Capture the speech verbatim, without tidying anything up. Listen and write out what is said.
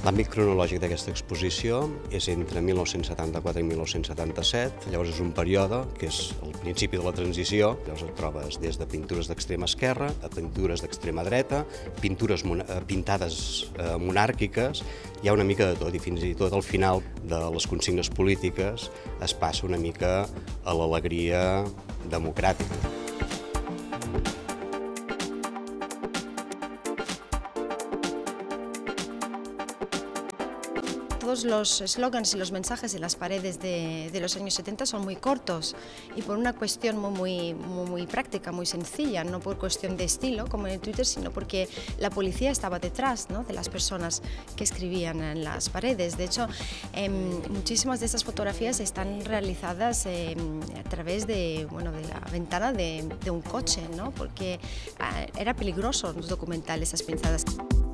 L'àmbit cronològic d'aquesta exposició és entre mil nou-cents setanta-quatre i mil nou-cents setanta-set, llavors és un període que és el principi de la transició, llavors et trobes des de pintures d'extrema esquerra a pintures d'extrema dreta, pintures pintades monàrquiques, hi ha una mica de tot i fins i tot al final de les consignes polítiques es passa una mica a l'alegria democràtica. Todos los eslogans y los mensajes en las paredes de, de los años setenta son muy cortos y por una cuestión muy, muy, muy, muy práctica, muy sencilla, no por cuestión de estilo como en Twitter, sino porque la policía estaba detrás, ¿no?, de las personas que escribían en las paredes. De hecho, eh, muchísimas de estas fotografías están realizadas eh, a través de, bueno, de la ventana de, de un coche, ¿no?, porque eh, era peligroso documentar esas pinzadas.